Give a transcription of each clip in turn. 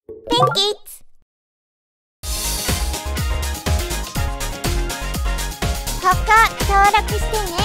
ペンキッズ。ここ登録してね。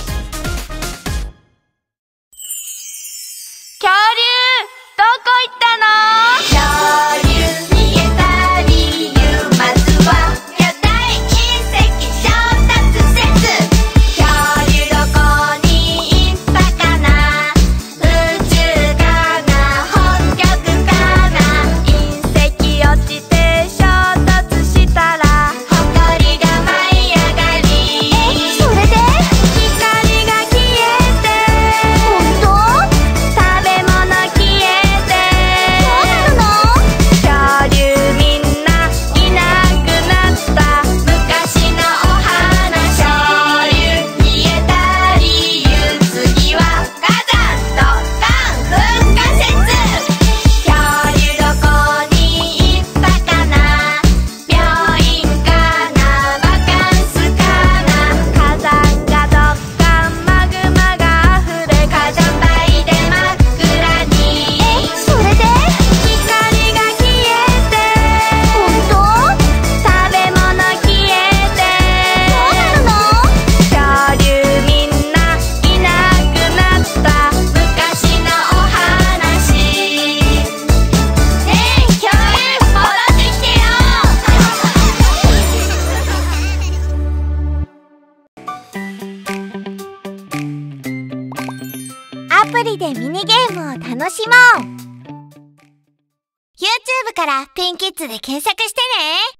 恐竜どこ行ったの？ 恐竜逃げた理由、まずは巨大隕石衝突説。恐竜どこに行ったかな？宇宙かな？北極かな？隕石落ちて衝突したら埃が舞い上がり、 それで光が消えて、 本当？ 食べ物消えて、 そうなの？ 恐竜みんないなくなった昔のお話。恐竜消えた理由、次は火山と炭噴火説。恐竜どこに行ったかな？病院かな？バカンスかな？火山がどっかんマグマが溢れ、火山灰で真っ暗に、 それで光が消えて、 本当？ 食べ物消えて、 そうなの？ 恐竜みんないなくなった昔のお話。ねえ恐竜戻ってきてよ。 アプリでミニゲームを楽しもう。 YouTube からペンキッズで検索してね。